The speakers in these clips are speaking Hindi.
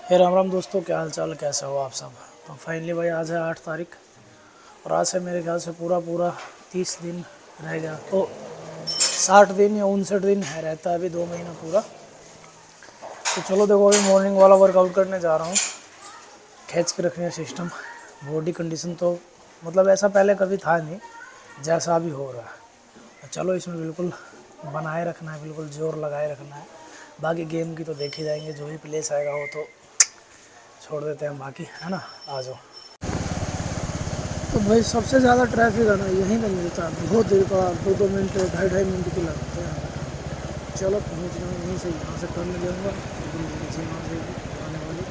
हे राम राम दोस्तों, क्या हाल चाल, कैसे हो आप सब। तो फाइनली भाई आज है 8 तारीख और आज से मेरे ख्याल से पूरा 30 दिन रह गया। तो 60 दिन या 59 दिन है रहता है अभी 2 महीना पूरा। तो चलो देखो, अभी मॉर्निंग वाला वर्कआउट करने जा रहा हूँ। खींच के रखने सिस्टम, बॉडी कंडीशन तो मतलब ऐसा पहले कभी था नहीं जैसा अभी हो रहा है। तो चलो इसमें बिल्कुल बनाए रखना है, बिल्कुल जोर लगाए रखना है। बाकी गेम की तो देखे जाएंगे, जो भी प्लेस आएगा वो तो छोड़ देते हैं, बाकी है ना। आ जाओ। तो भाई सबसे ज़्यादा ट्रैफिक है ना यहीं पर मिलता है, बहुत देर का 2-2 मिनट 2.5 मिनट के लगते हैं। चलो पहुँच रहा हूँ यहीं से, यहाँ से करने जाऊँगा आने वाली।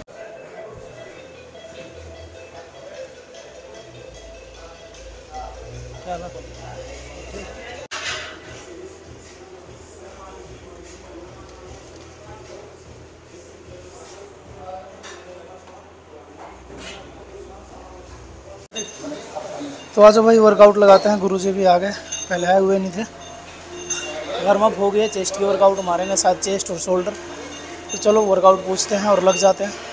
तो आज भाई वर्कआउट लगाते हैं। गुरुजी भी आ गए, पहले आए हुए नहीं थे। वार्म अप हो गया, चेस्ट की वर्कआउट मारेंगे, साथ चेस्ट और शोल्डर। तो चलो वर्कआउट पूछते हैं और लग जाते हैं।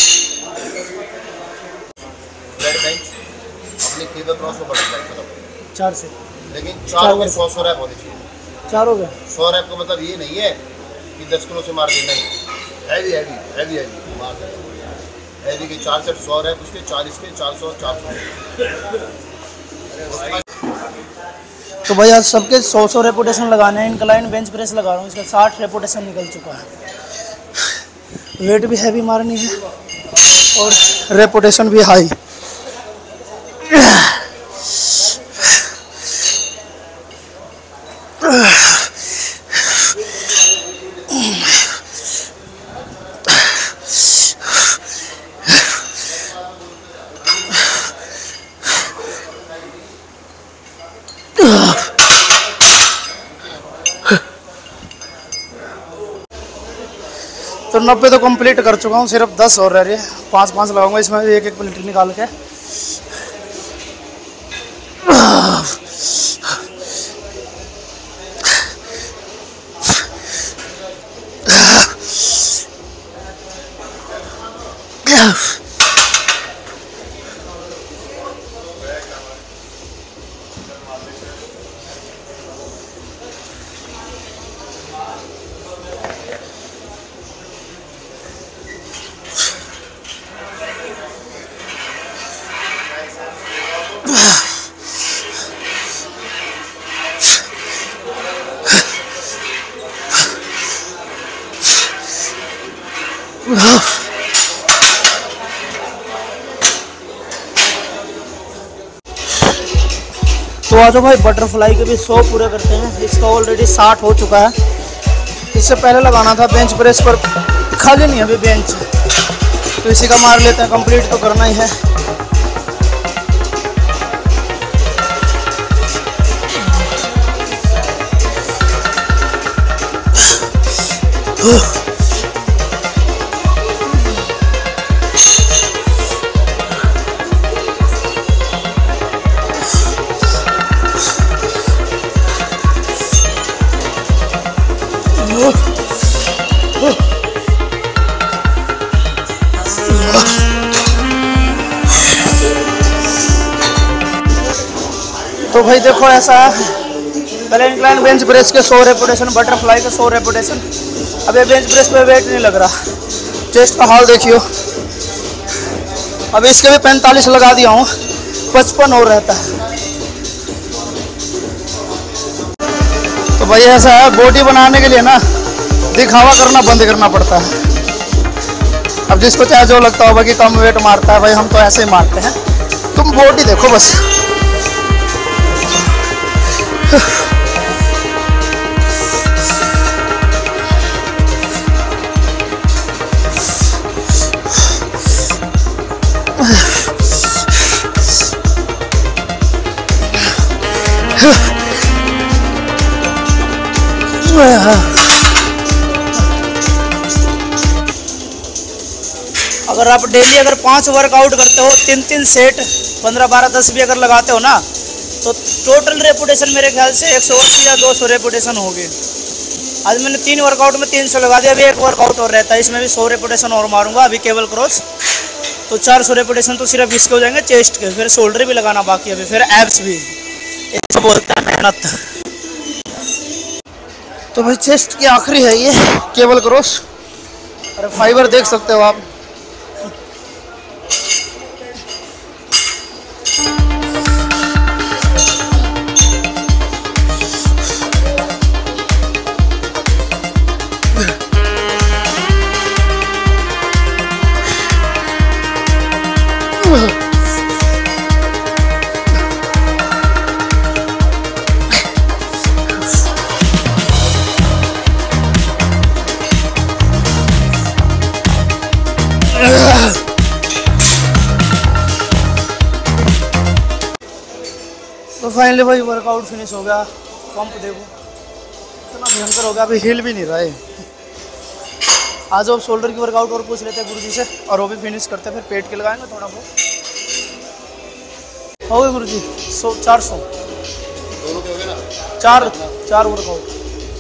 अपनी 4 से, लेकिन 4 में 100 रैप होनी चाहिए। 4 हो गए। 100 रैप का मतलब ये नहीं है कि 10 किलो से मार देना ही। हैवी मार देना। हैवी के 4 सेट 100 रैप, उसके 40 के 400 400। तो भाई आज सबके 100 रेपुटेशन लगाने हैं। इंक्लाइन बेंच प्रेस लगा रहा हूँ, इसका 60 रेपुटेशन निकल चुका है। वेट भी हैवी मारनी है और रेपुटेशन भी हाई। तो 90 तो कंप्लीट कर चुका हूँ, सिर्फ 10 और रह रही है। 5-5 लगाऊंगा इसमें, एक प्लेट निकाल के। तो आज भाई बटरफ्लाई के भी 100 पूरे करते हैं। इसका ऑलरेडी 60 हो चुका है। इससे पहले लगाना था बेंच प्रेस पर, खाली नहीं है अभी बेंच, तो इसी का मार लेते हैं। कंप्लीट तो करना ही है। तो भाई देखो ऐसा है, पहले इंक्लाइन बेंच प्रेस के 100 रेपुटेशन, बटरफ्लाई के 100 रेपुटेशन। अब ये बेंच प्रेस पे वेट नहीं लग रहा। चेस्ट का हाल देखियो, अभी इसके भी 45 लगा दिया हूँ, 55 और रहता है। तो भाई ऐसा है, बॉडी बनाने के लिए ना दिखावा करना बंद करना पड़ता है। अब जिसको चाहे जो लगता होगा कि कम वेट मारता है, भाई हम तो ऐसे ही मारते हैं। तुम बॉडी देखो बस। अगर आप डेली अगर 5 वर्कआउट करते हो, 3-3 सेट 15-12-10 भी अगर लगाते हो ना, तो टोटल रेपुटेशन मेरे ख्याल से 180 या 200 रेपुटेशन होगी। आज मैंने 3 वर्कआउट में 300 लगा दिया, अभी एक वर्कआउट और रहता है, इसमें भी 100 रेपिटेशन और मारूंगा अभी केबल क्रॉस, तो 400 रेपिटेशन तो सिर्फ इसके हो जाएंगे चेस्ट के, फिर शोल्डर भी लगाना बाकी है अभी, फिर एब्स भी, ऐसे बोलते हैं मेहनत। तो भाई चेस्ट की आखिरी है ये केबल क्रॉस, अरे फाइबर देख सकते हो आप। तो फाइनली भाई वर्कआउट फिनिश हो गया, पंप देखो इतना भयंकर हो गया, अभी हिल भी नहीं रहा है। आज अब शोल्डर की वर्कआउट और पूछ लेते हैं गुरुजी से, और वो भी फिनिश करते हैं, फिर पेट के लगाएंगे थोड़ा बहुत। हो गए गुरुजी 400 दोनों के हो गए ना, चार वर्कआउट।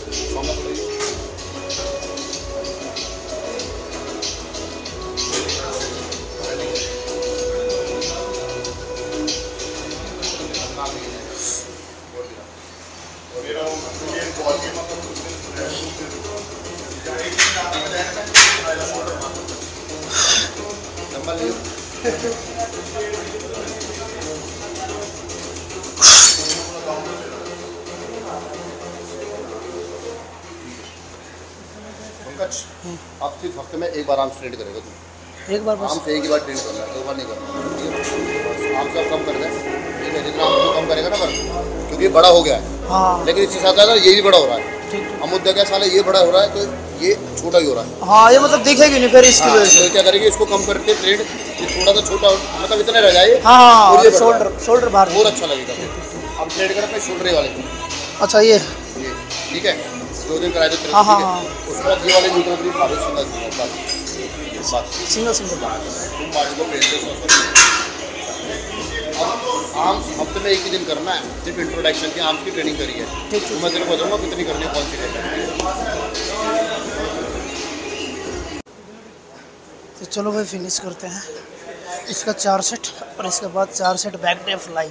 आप सिर्फ हफ्ते में एक बार आर्म ट्रेन करेगा तुम, एक बार बस आर्म से एक ही बार ट्रेन करना है, 2 बार नहीं करना, आर्म से कम कर दें, ठीक है, जितना आप कम करेगा ना वर्क, क्योंकि ये बड़ा हो गया है। हाँ लेकिन इसके साथ साथ ये भी बड़ा हो रहा है, ठीक। हम मुद्दा क्या साल है, ये बड़ा हो रहा है तो ये छोटा ही हो रहा है। हाँ ये मतलब दिखेगी नहीं फिर इसकी वजह से। तो क्या करेंगे, इसको कम करके ट्रेड, ये थोड़ा सा छोटा मतलब इतना रह जाए, हाँ और ये शोल्डर बाहर बहुत अच्छा लगेगा। अब ट्रेड करें अपने शोल्डर वाले को, अच्छा ये ठीक है, 2 दिन कराए थे, हाँ हाँ हाँ उसके बाद ये वाले न्यूट्रल भी मारो सिंगल आर्म्स हफ्ते में एक ही दिन करना है, सिर्फ इंट्रोडक्शन की आर्म्स की ट्रेनिंग करी है, तो मैं तेरे को बताऊंगा कितनी करनी है, कौन सी करनी है। तो चलो भाई फिनिश करते हैं इसका 4 सेट, और इसके बाद 4 सेट बैक डे फ्लाई।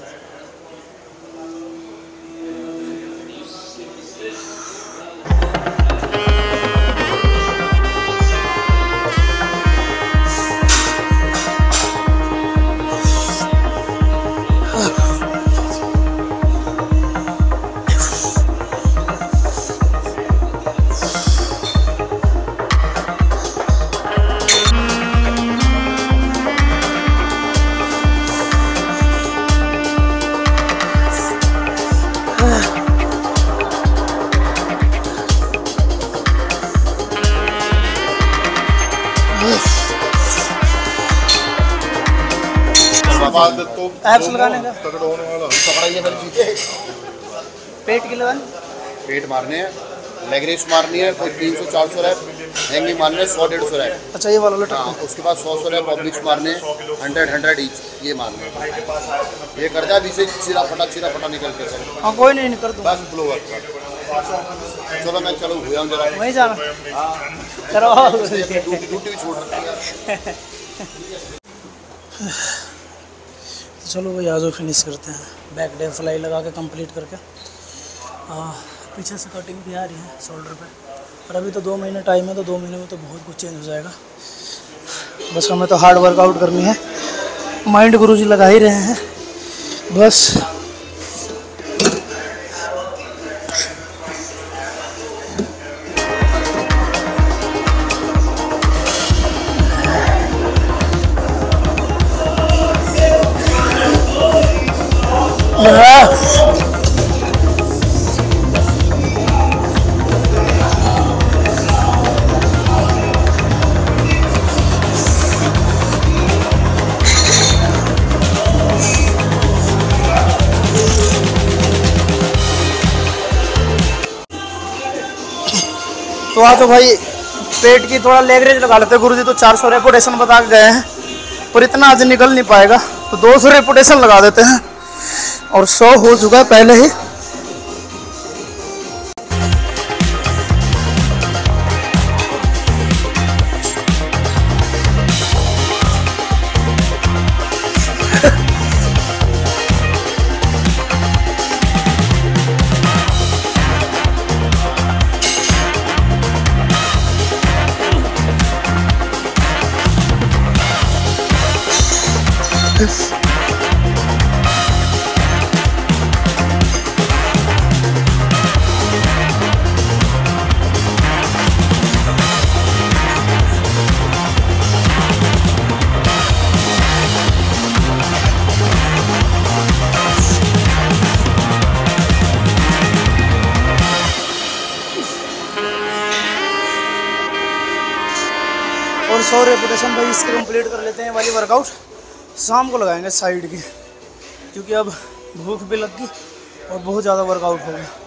एब्स लगाने का पकड़ाइए मेरी चीजें, पेट के लगाने, पेट मारने हैं, लेग रेस मारनी है, कोई 300-400 रैप, हैंगिंग मारने हैं 100-150 रैप। अच्छा ये वाला लटक। हाँ, उसके बाद 100 रैप ऑब्लिक्स मारने हैं, 100 ईच, ये मारने हैं। ये कर दिया, अभी से चिरा फटा निकलते हैं। हाँ कोई नहीं कर दूँगा बस फ्लो वर्क। चलो मैं चलो हुआ हूँ जरा, वहीं जाना। हाँ चलो ड्यूटी भी छोड़ रखी है। चलो भाई आज फिनिश करते हैं, बैक डे फ्लाई लगा के कंप्लीट करके। पीछे से कटिंग भी आ रही है शोल्डर पे, और अभी तो 2 महीने टाइम है, तो 2 महीने में तो बहुत कुछ चेंज हो जाएगा। बस हमें तो हार्ड वर्कआउट करनी है, माइंड गुरुजी लगा ही रहे हैं बस। तो आज तो भाई पेट की थोड़ा लेवरेज लगा लेते हैं गुरुजी, तो 400 रेपुटेशन बता के गए हैं, पर इतना आज निकल नहीं पाएगा, तो 200 रेपुटेशन लगा देते हैं, और 100 हो चुका है पहले ही। और 100 रेपुटेशन भाई इसके कंप्लीट कर लेते हैं वाली वर्कआउट, शाम को लगाएंगे साइड की, क्योंकि अब भूख भी लग गई और बहुत ज़्यादा वर्कआउट हो गया।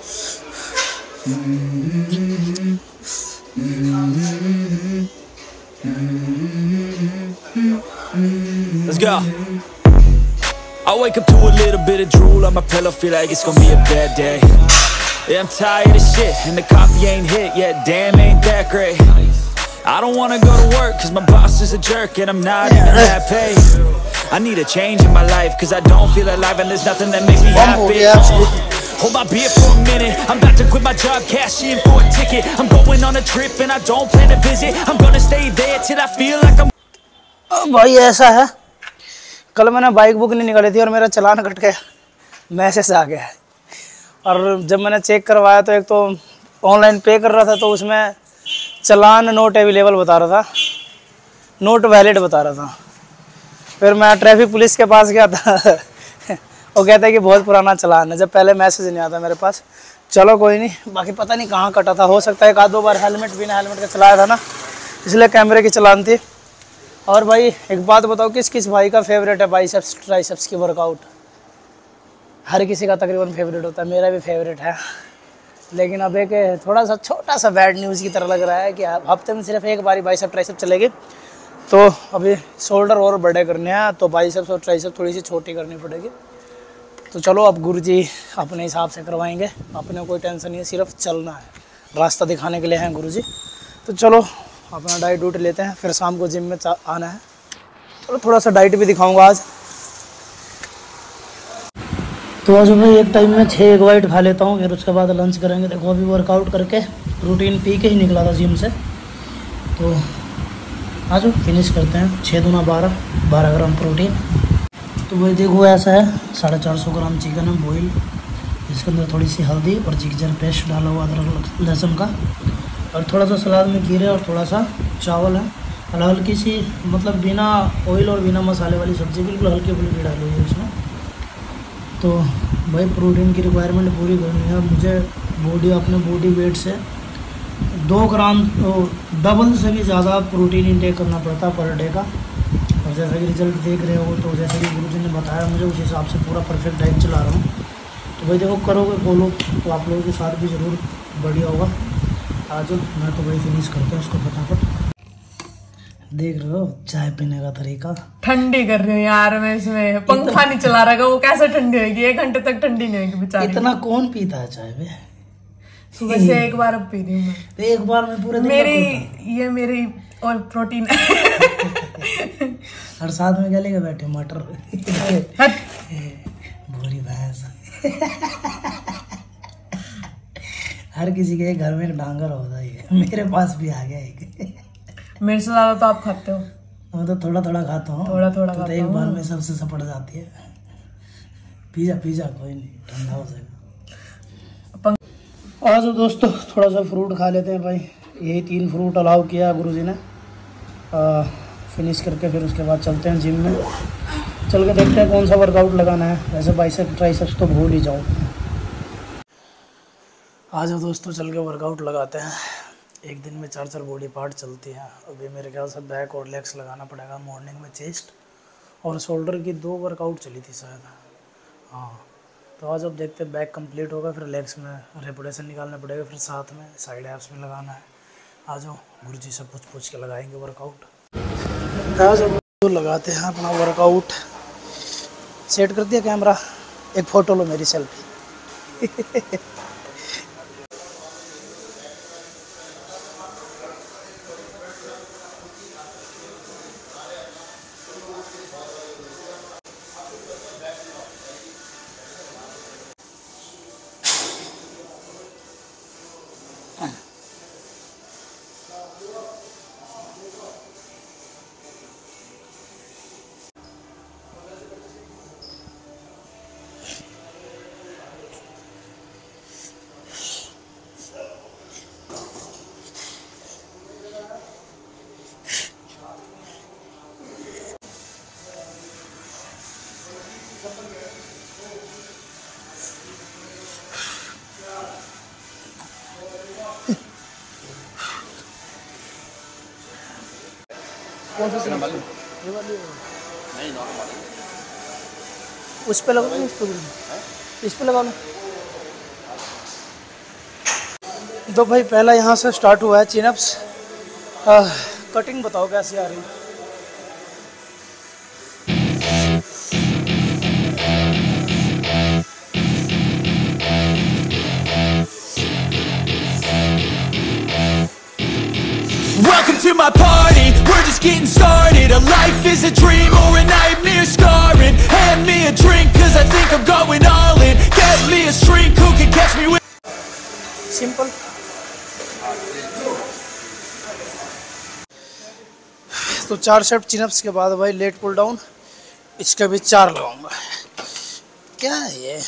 Let's go. I wake up to a little bit of drool on my pillow, feel like it's gonna be a bad day. Yeah, I'm tired of shit, and the coffee ain't hit yet, damn, ain't that great. I don't wanna go to work, cause my boss is a jerk, and I'm not even that paid. I need a change in my life, cause I don't feel alive, and there's nothing that makes me happy. Hold my beer for a minute, I'm about to quit my job, cash in for a ticket. I'm going on a trip, and I don't plan to visit. I'm gonna stay there till I feel like I'm... भाई ऐसा है, कल मैंने बाइक बुक नहीं निकाली थी और मेरा चालान कट गया, मैसेज आ गया है। और जब मैंने चेक करवाया तो एक तो ऑनलाइन पे कर रहा था तो उसमें चालान नोट अवेलेबल बता रहा था, नोट वैलिड बता रहा था। फिर मैं ट्रैफिक पुलिस के पास गया था वो कहता है कि बहुत पुराना चालान है, जब पहले मैसेज नहीं आता मेरे पास। चलो कोई नहीं, बाकी पता नहीं कहाँ कटा था, हो सकता है एक आध दो बार हेलमेट बिना हेलमेट का चलाया था ना, इसलिए कैमरे की चालान थी। और भाई एक बात बताओ, किस किस भाई का फेवरेट है बाइसेप्स ट्राइसेप्स की वर्कआउट? हर किसी का तकरीबन फेवरेट होता है, मेरा भी फेवरेट है। लेकिन अब एक थोड़ा सा छोटा सा बैड न्यूज़ की तरह लग रहा है कि हफ्ते में सिर्फ एक बारी बाइसेप ट्राइसेप चलेगी। तो अभी शोल्डर और बड़े करने हैं, तो बाइसेप्स और ट्राइसेप थोड़ी सी छोटी करनी पड़ेगी। तो चलो अब गुरुजी अपने हिसाब से करवाएंगे, अपने कोई टेंशन नहीं है, सिर्फ चलना है, रास्ता दिखाने के लिए हैं गुरुजी। तो चलो अपना डाइट डूट लेते हैं, फिर शाम को जिम में आना है। चलो थोड़ा सा डाइट भी दिखाऊंगा आज। तो आज मैं एक टाइम में 6 एग वाइट खा लेता हूँ, फिर उसके बाद लंच करेंगे। देखो अभी वर्कआउट करके प्रोटीन पी के ही निकला था जिम से, तो आज फिनिश करते हैं। 6 दूना 12 ग्राम प्रोटीन। तो वही देखो ऐसा है, 450 ग्राम चिकन है बॉयल, इसके अंदर थोड़ी सी हल्दी और जिंजर पेस्ट डाला हुआ अदरक लहसुन का, और थोड़ा सा सलाद में खीरे और थोड़ा सा चावल है। और हल्की सी मतलब बिना ऑयल और बिना मसाले वाली सब्ज़ी, बिल्कुल हल्की फुल्की डाली हुई है उसमें। तो भाई प्रोटीन की रिक्वायरमेंट पूरी करनी है मुझे। बॉडी अपने बॉडी वेट से 2 ग्राम डबल से भी ज़्यादा प्रोटीन इंटेक करना पड़ता है पर डे का। और जैसा कि रिजल्ट देख रहे हो, तो जैसे कि गुरुजी ने बताया मुझे, उस हिसाब से पूरा परफेक्ट डाइट चला रहा हूँ। तो भाई देखो करोगे फॉलो तो आप लोगों के साथ भी ज़रूर बढ़िया होगा। आज मैं तो भाई फिनिश करते हैं उसको फटाफट। देख रहे हो चाय पीने का तरीका, ठंडी कर रही हूँ यार मैं, इसमें पंखा नहीं चला रहा, वो कैसे ठंडी होगी? 1 घंटे तक ठंडी नहीं होगी बेचारी। इतना कौन पीता है चाय में? सुबह से एक बार अब पी रही हूँ मैं। तो एक बार में पूरे दिन मेरी ये मेरी और प्रोटीन और साथ में क्या लेके बैठे? मटर भूरी भैंस हर किसी के घर में एक डांगर होता है, मेरे पास भी आ गया एक। मेरे से ज्यादा तो आप खाते हो। मैं तो थोड़ा थोड़ा खाता हूँ, थोड़ा थोड़ा तो एक बार में सबसे सपट जाती है। पिज़्ज़ा कोई नहीं, ठंडा हो जाएगा। आज दोस्तों थोड़ा सा फ्रूट खा लेते हैं भाई। यही 3 फ्रूट अलाउ किया गुरुजी ने। फिनिश करके फिर उसके बाद चलते हैं जिम में, चल के देखते हैं कौन सा वर्कआउट लगाना है। वैसे बाइसेप ट्राइसेप्स तो भूल ही जाओ। आ जाओ दोस्तों, चल के वर्कआउट लगाते हैं। एक दिन में 4 बॉडी पार्ट चलती हैं। अभी मेरे ख्याल से बैक और लेग्स लगाना पड़ेगा। मॉर्निंग में चेस्ट और शोल्डर की 2 वर्कआउट चली थी शायद। हाँ, तो आज अब देखते हैं बैक कंप्लीट होगा, फिर लेग्स में रेपुटेशन निकालना पड़ेगा, फिर साथ में साइड एप्स में लगाना है। आ जाओ गुरुजी से पूछ के लगाएंगे वर्कआउट। आज अब लगाते हैं अपना वर्कआउट। सेट कर दिया कैमरा, एक फ़ोटो लो मेरी सेल्फी कौन सा कितना सिनेमा? मालूम? ये वाली नहीं नॉर्मल। उस पे लगा लो, इस पे लगा लो। तो भाई पहला यहाँ से स्टार्ट हुआ है चिनअप्स। कटिंग बताओ कैसी आ रही है? Welcome to my party, we're just getting started. A life is a dream or a nightmare scarring. Hand me a drink cause I think I'm going all in. Get me a shrink who can catch me with. Simple. तो 4 सेट चिनअप्स के बाद भाई लेट पुल डाउन, इसके भी 4 लगाऊंगा। क्या है ये?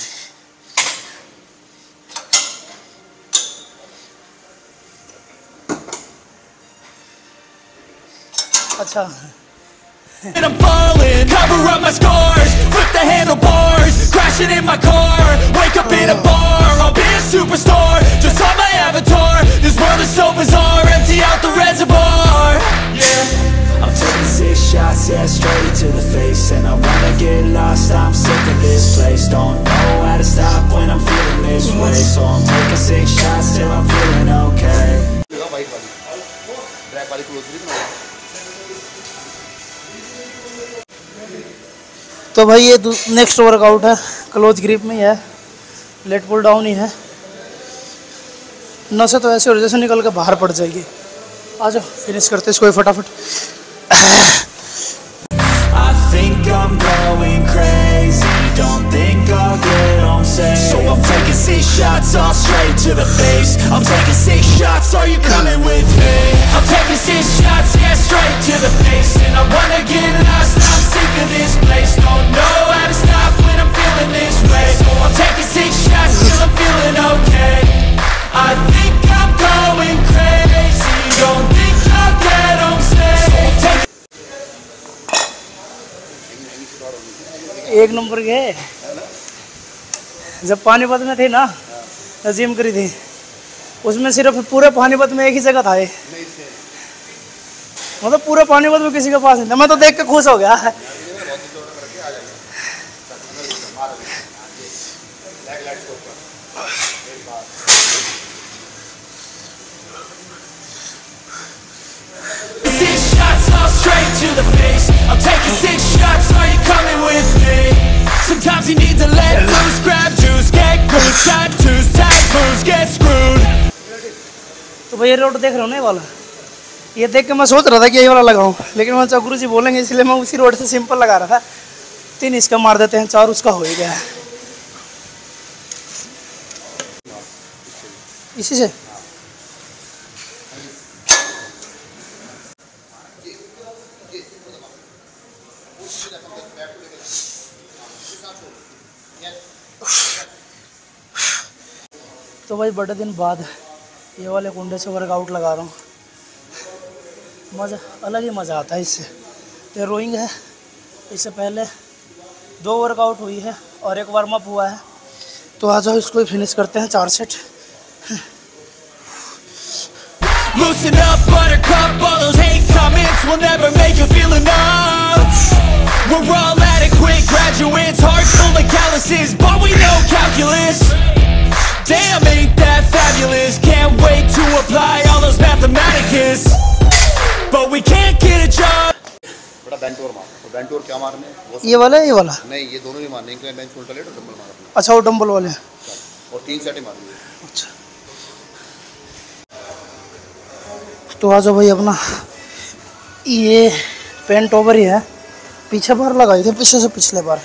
अच्छा And I'm falling, cover up my scars, flip the handlebars, crashing in my car, wake up in a bar, I'll be a superstar, just on my avatar, this world is so bizarre, empty out the reservoir, yeah. I'm taking 6 shots, yeah, straight to the face, and I wanna get lost, I'm sick of this place, don't know how to stop when I'm feeling this way, so I'm taking 6 shots till I'm feeling okay. White वाली, ब्लैक वाली क्लोज भी ना। तो भाई ये नेक्स्ट वर्कआउट है, क्लोज ग्रिप में ही है, लेट पुल डाउन ही है। नसें तो ऐसे और जैसे निकल के बाहर पड़ जाएगी। आ जाओ फिनिश करते इसको फटाफट। I think I'm going crazy, don't think I'll get home safe, so I'm taking 6 shots all straight to the face, I'm taking 6 shots, are you coming with me? I'm taking 6 shots, yeah, straight to the face, and I wanna get lost, I'm sick of this place, don't know how to stop when I'm feeling this way, so I'm taking 6 shots till I'm feeling okay, I think I'm going crazy, don't think I'll get home safe. एक नंबर के जब पानीपत में थे ना, जिम करी थी, उसमें सिर्फ पूरे पानीपत में एक ही जगह था ये, मतलब पूरे पानीपत में किसी के पास नहीं था। मैं तो देख के खुश हो गया। Straight to the face, I'm taking 6 shots, are you coming with me? Sometimes you need to let loose, grab juice, get goose, tattoos, taboos, get screwed. तो भाई ये रोड देख रहा हूँ ना, ये वाला, ये देख के मैं सोच रहा था कि ये वाला लगाऊं, लेकिन मैं गुरु जी बोलेंगे इसलिए मैं उसी रोड से सिंपल लगा रहा था। 3 इसका मार देते हैं, 4 उसका हो ही गया। इसी से तो भाई बड़े दिन बाद ये वाले कुंडे से वर्कआउट लगा रहा हूँ। मज़ा अलग ही मज़ा आता है इससे। ये रोइंग है, इससे पहले 2 वर्कआउट हुई है और 1 वार्म अप हुआ है। तो आ जाओ इसको ही फिनिश करते हैं 4 set. Loosen up, buttercup, all those hate comments will never make you feel enough. We're all adequate graduates, hearts full of calluses, but we know calculus. Damn, ain't that fabulous, can't wait to apply all those mathematicus, but we can't get a job. बड़ा बेंटोर मार, तो बेंटोर क्या मारने? ये वाला है, ये वाला नहीं, ये दोनों ही मारने, इंक्लाइन बेंच उल्टा लेट और डंबल मारना। अच्छा, वो डंबल वाले हैं। और 3 सेट ही मारनी। अच्छा, तो आ जाओ भाई अपना ये पेंट ओवर ही है, पीछे बार लगाई थी, पीछे से पिछले बार।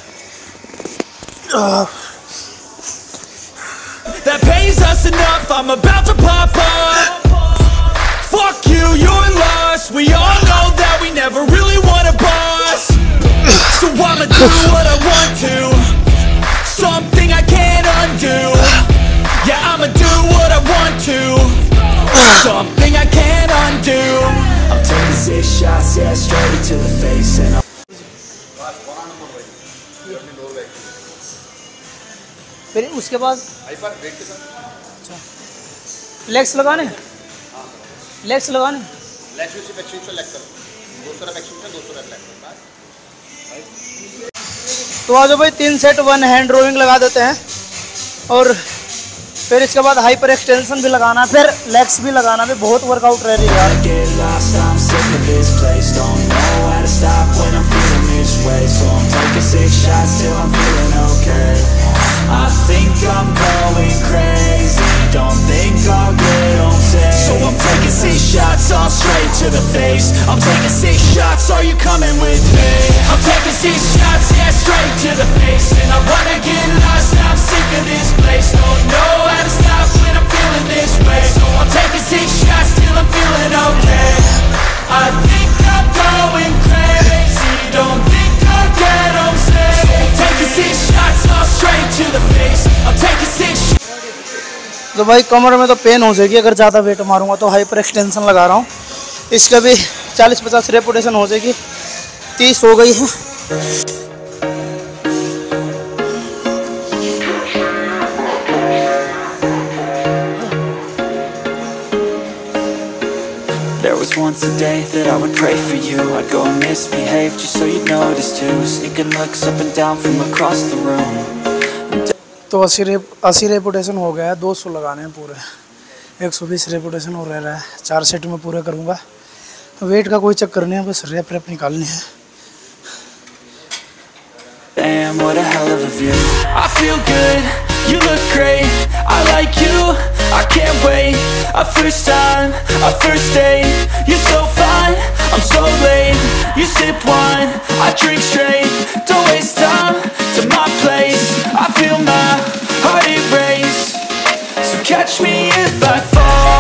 That pays us enough, I'm about to pop up. Fuck you, you're lost. We all know that we never really want a boss. So I'ma do what I want to, something I can't undo. Yeah, I'ma do what I want to, something I can't undo. I'm taking 6 shots, yeah, straight to the face, and I'm फिर उसके बाद हाइपर वेट के साथ। लेग्स लगाने, लेग्स लगाने। लेग्स में सिर्फ एक्सटेंशन लेग कर। 200 मैक्सिमम है, 200 रख लेते हैं। तो आज भाई 3 सेट 1 हैंड ड्राइंग लगा देते हैं और फिर इसके बाद हाइपर एक्सटेंशन भी लगाना, फिर लेग्स भी लगाना, भी बहुत वर्कआउट रह रही है। I think I'm going crazy, don't think I'll get home safe. So I'm taking 6 shots all straight to the face. I'm taking 6 shots, are you coming with me? I'm taking 6 shots, yeah, straight to the face. And I wanna get lost, I'm sick of this place. Don't know how to stop when I'm feeling this way. So I'm taking 6 shots till I'm feeling okay. I think I'm going crazy, don't think I'll get home safe. So I'm taking 6 shots all straight to the face. I'm taking 6 shots. तो भाई कमर में तो पेन हो जाएगी अगर ज़्यादा वेट मारूंगा, तो हाइपर एक्सटेंशन लगा रहा हूँ। इसका भी 40-50 रेपुटेशन हो जाएगी, 30 हो गई है। There was once a day that I would pray for you. I'd go and misbehave just so you'd notice too. Sneaking looks up and down from across the room. तो 80 रेपुटेशन हो गया है, 200 लगाने हैं पूरे, 120 रेपुटेशन हो रहा है। 4 सेट में पूरा करूँगा। वेट का कोई चक्कर नहीं है, बस रेप निकालनी है। Damn, what a hell of a view. I feel good, you look great, I like you, I can't wait. A first time, a first date, you're so fine, I'm so late. You sip wine, I drink straight, don't waste time to my place. I feel my heart erase, so catch me if I fall.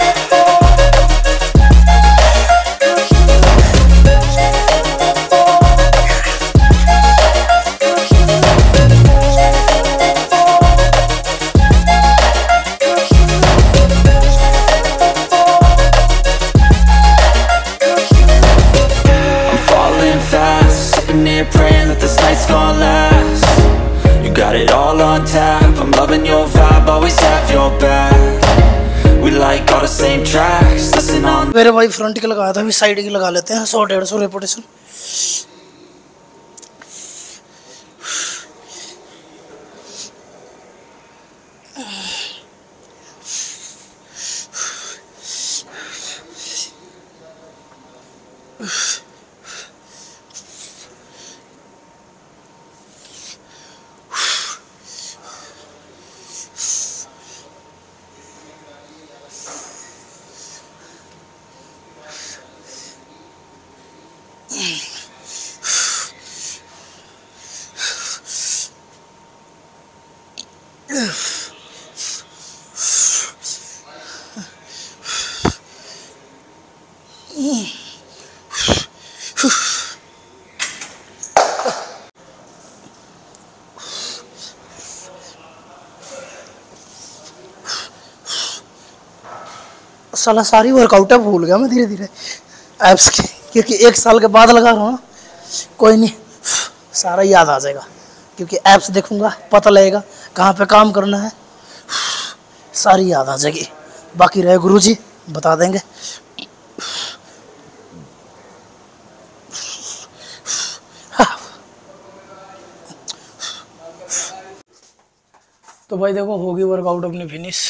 Praying that this night's gonna last. You got it all on tap, I'm loving your vibe, always have your back. We like all the same tracks, listen on. मेरे भाई फ्रंट की लगाया था, अभी साइड की लगा लेते हैं। 100-150 रेपुटेशन। साला सारी वर्कआउट है भूल गया मैं धीरे धीरे एप्स की, क्योंकि 1 साल के बाद लगा रहा हूँ ना। कोई नहीं, सारा याद आ जाएगा, क्योंकि एप्स देखूंगा, पता लगेगा कहाँ पे काम करना है, सारी याद आ जाएगी। बाकी रहे गुरुजी बता देंगे। तो भाई देखो, होगी वर्कआउट अपनी फिनिश।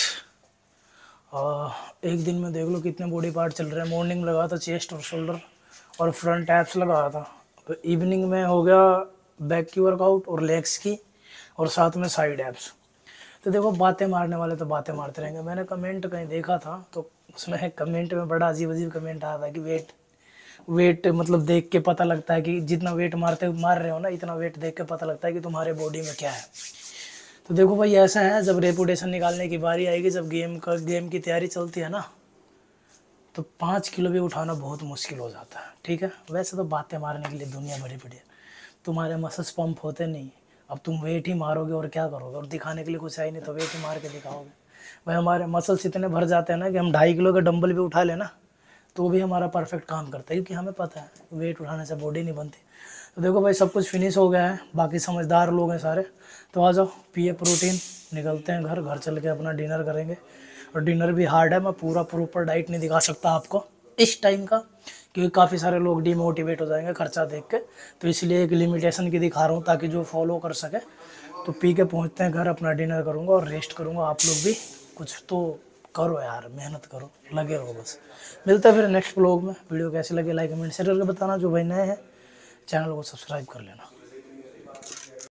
एक दिन में देख लो कितने बॉडी पार्ट चल रहे हैं। मॉर्निंग में लगाया था चेस्ट और शोल्डर और फ्रंट एप्स लगाया था, तो इवनिंग में हो गया बैक की वर्कआउट और लेग्स की, और साथ में साइड एप्स। तो देखो, बातें मारने वाले तो बातें मारते रहेंगे। मैंने कमेंट कहीं देखा था, तो उसमें कमेंट में बड़ा अजीब अजीब कमेंट आया था कि वेट मतलब देख के पता लगता है कि जितना वेट मार रहे हो ना, इतना वेट देख के पता लगता है कि तुम्हारे बॉडी में क्या है। तो देखो भाई, ऐसा है, जब रेपुटेशन निकालने की बारी आएगी, जब गेम की तैयारी चलती है ना, तो 5 किलो भी उठाना बहुत मुश्किल हो जाता है। ठीक है, वैसे तो बातें मारने के लिए दुनिया भरी पड़ी है, तुम्हारे मसल्स पंप होते नहीं। अब तुम वेट ही मारोगे और क्या करोगे, और दिखाने के लिए कुछ है ही नहीं, तो वेट ही मार के दिखाओगे। भाई हमारे मसल्स इतने भर जाते हैं ना कि हम 2.5 किलो के डंबल भी उठा लेना तो भी हमारा परफेक्ट काम करता है, क्योंकि हमें पता है वेट उठाने से बॉडी नहीं बनती। तो देखो भाई, सब कुछ फिनिश हो गया है, बाकी समझदार लोग हैं सारे। तो आ जाओ, पिए प्रोटीन, निकलते हैं घर चल के अपना डिनर करेंगे। और डिनर भी हार्ड है, मैं पूरा प्रॉपर डाइट नहीं दिखा सकता आपको इस टाइम का, क्योंकि काफ़ी सारे लोग डिमोटिवेट हो जाएंगे खर्चा देख के, तो इसलिए एक लिमिटेशन की दिखा रहा हूँ ताकि जो फॉलो कर सके। तो पी के पहुँचते हैं घर, अपना डिनर करूँगा और रेस्ट करूँगा। आप लोग भी कुछ तो करो यार, मेहनत करो, लगे रहो बस। मिलते हैं फिर नेक्स्ट व्लॉग में। वीडियो कैसी लगे लाइक कमेंट शेयर करके बताना। जो भाई नए हैं चैनल को सब्सक्राइब कर लेना।